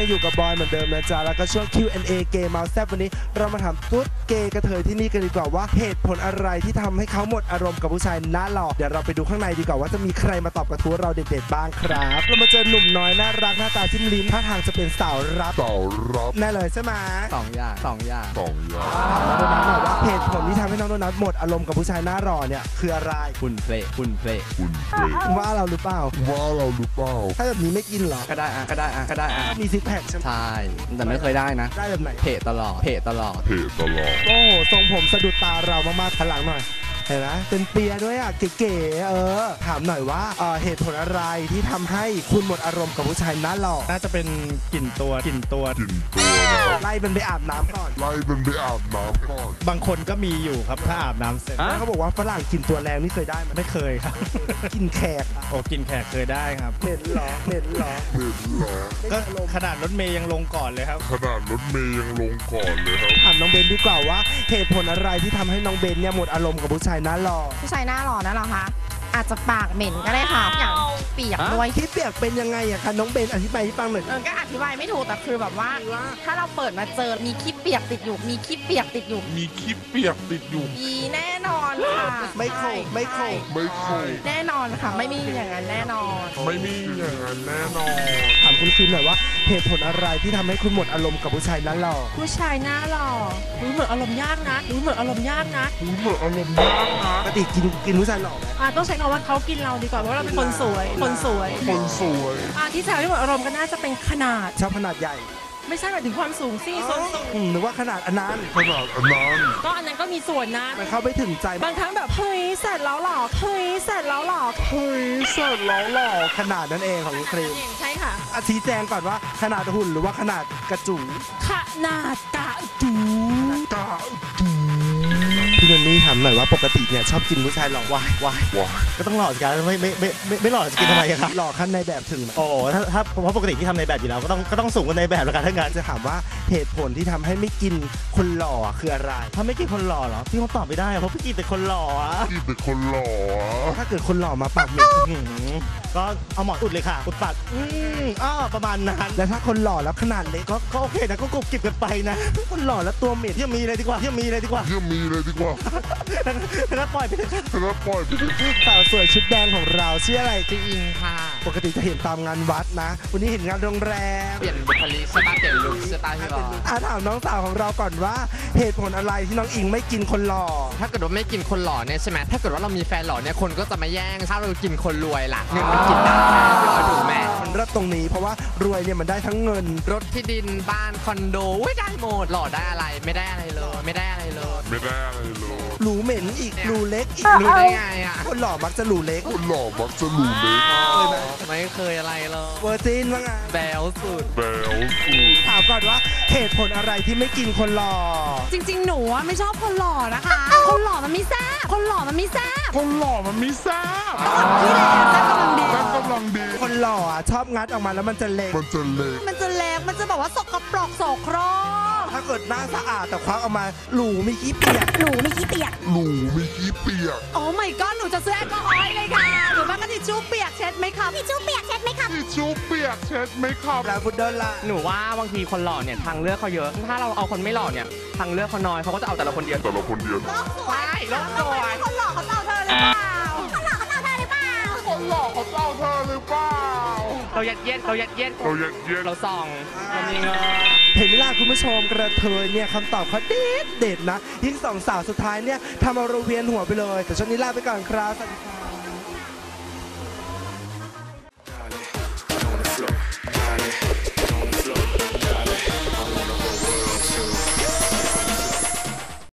ยังอยู่กับบอยเหมือนเดิมนะจ๊ะแล้วก็ช่วง Q&A เกมเมาส์แซ่บวันนี้เรามาถามตุ๊ดเกย์กระเทยที่นี่กันดีกว่าว่าเหตุผลอะไรที่ทำให้เขาหมดอารมณ์กับผู้ชายหน้าหล่อเดี๋ยวเราไปดูข้างในดีกว่าว่าจะมีใครมาตอบกระทู้เราเด็ดๆบ้างครับเรามาเจอหนุ่มน้อยน่ารักหน้าตาจิ้มลิ้มท่าทางจะเป็นสาวรับแน่เลยใช่ไหมสองอย่างถามน้องโดนัทหน่อยว่าเหตุผลที่ทำให้น้องโดนัทหมดอารมณ์กับผู้ชายหน้าหล่อเนี่ยคืออะไรคุณเพลว่าเราหรือเปล่าถ้าแบบนี้ไม่กินหรอก็ได้มีซิกแพคใช่ไหมใช่แต่ไม่เคยได้นะได้แบบไหนเพตลอดโอ้โหทรงผมสะดุดตาเรามากๆขันหลังหน่อยเห็นไหมเป็นเปียด้วยอ่ะเก๋ๆถามหน่อยว่าเหตุผลอะไรที่ทำให้คุณหมดอารมณ์กับผู้ชายหน้าหล่อน่าจะเป็นกลิ่นตัวไล่มันไปอาบน้ำก่อนบางคนก็มีอยู่ครับถ้าอาบน้ำเสร็จเขาบอกว่าฝรั่งกลิ่นตัวแรงนี่เคยได้ไหมไม่เคยครับกลิ่นแขกโอ้กลิ่นแขกเคยได้ครับเหม็นหรอก็ขนาดรถเมย์ยังลงก่อนเลยครับถามน้องเบนดีกว่าว่าเหตุผลอะไรที่ทำให้น้องเบนเนี่ยหมดอารมณ์กับผู้ชายหน้าหล่อนั่นเหรอคะอาจจะปากเหม็นก็ได้ค่ะอย่างเปียกด้วยที่เปียกเป็นยังไงอะคะน้องเบนอธิบายให้ฟังหน่อยก็อธิบายไม่ถูกแต่คือแบบว่าถ้าเราเปิดมาเจอมีขี้เปียกติดอยู่มีแน่นอนค่ะไม่โคแน่นอนค่ะไม่มีอย่างนั้นแน่นอนถามคุณฟิล์มหน่อยว่าเหตุผลอะไรที่ทำให้คุณหมดอารมณ์กับผู้ชายหน้าหล่อหมดอารมณ์ยากนะปกติกินผู้ชายหล่อไหมต้องใช้คำว่าเขากินเราดีกว่าเพราะเราเป็นคนสวยที่แซวที่หมดอารมณ์ก็น่าจะเป็นขนาดชอบขนาดใหญ่ไม่ใช่หมายถึงความสูงสิส่วนสูงหรือว่าขนาดอันนั้นก็อันนั้นก็มีส่วนนะมันเข้าไม่ถึงใจบางครั้งแบบเฮ้ยเสร็จแล้วหรอขนาดนั้นเองของครีมใช่ค่ะชี้แจงก่อนว่าขนาดหุ่นหรือว่าขนาดกระจุ๋ขนาดกระจุ๋พี่นนนี่ถามหน่อยว่าปกติเนี่ยชอบกินผู้ชายหล่อวายก็ต้องหล่อสิครับไม่หล่อจะกินทำไมครับหล่อขั้นในแบบถึงโอ้ถ้าเพราะปกติที่ทำในแบบอยู่แล้วก็ต้องสูงกว่าในแบบแล้วกันถ้างั้นจะถามว่าเหตุผลที่ทำให้ไม่กินคนหล่อคืออะไรถ้าไม่กินคนหล่อเหรอพี่คงตอบไม่ได้เพราะพี่กินแต่คนหล่อถ้าเกิดคนหล่อมาปากเหม็นก็เอาหมอนอุดเลยค่ะอุดปากประมาณนั้นแล้วถ้าคนหล่อแล้วขนาดเล็กก็โอเคนะก็กบเก็บกันไปนะคนหล่อแล้วตัวเหม็นยังมีเลยดีกว่าแล้วปล่อยไปสาวสวยชุดแดงของเราชื่ออะไรจริงค่ะปกติจะเห็นตามงานวัดนะวันนี้เห็นงานโรงแรมเปลี่ยนบุคลิกสไตล์เปลี่ยนลุคสไตล์ที่หล่อถามน้องสาวของเราก่อนว่าเหตุผลอะไรที่น้องอิงไม่กินคนหล่อถ้าเกิดว่าไม่กินคนหล่อเนี่ยใช่ไหมถ้าเกิดว่าเรามีแฟนหล่อเนี่ยคนก็จะมาแย่งถ้าเรากินคนรวยล่ะเงินมันกินได้ถูกไหมมันเริ่มตรงนี้เพราะว่ารวยเนี่ยมันได้ทั้งเงินรถที่ดินบ้านคอนโดได้หมดหล่อได้อะไรไม่ได้อะไรเลยหรูเหม็นอีกหรูเล็กอีกรู้ได้ไงอ่ะคนหล่อมักจะหรูเล็กไม่เคยอะไรเลยเวอร์จินว่าไงแบลสุดถามก่อนว่าเหตุผลอะไรที่ไม่กินคนหล่อจริงๆหนูไม่ชอบคนหล่อนะคะคนหล่อมันไม่แซ่บพี่แหละแซ่บกำลังดีคนหล่อชอบงัดออกมาแล้วมันจะเล็กมันจะบอกว่าสกปรกโสโครกถ้าเกิดหน้าสะอาดแต่ควักออกมาหลูมีขี้เปียกโอ้ my god หนูจะซื้อแอลกอฮอล์เลยค่ะหรือว่าก็ทิชชู่เปียกเช็ดไหมครับแล้วพุดเดิ้ลล่ะหนูว่าบางทีคนหล่อเนี่ยทางเลือกเขาเยอะถ้าเราเอาคนไม่หล่อเนี่ยทางเลือกเขาน้อยเขาก็จะเอาแต่ละคนเดียวใช่โลกสวยคนหล่อเขาเจ้าเธอหรือเปล่าเรายัดเยียดเราส่องเรามีเงินเห็นไหมล่ะคุณผู้ชมกระเทยเนี่ยคำตอบเขาเด็ดนะยิ่งสองสาวสุดท้ายเนี่ยทำเอาเราเวียนหัวไปเลยแต่ช่วงนี้ลาไปก่อนครับสวัสดีครับ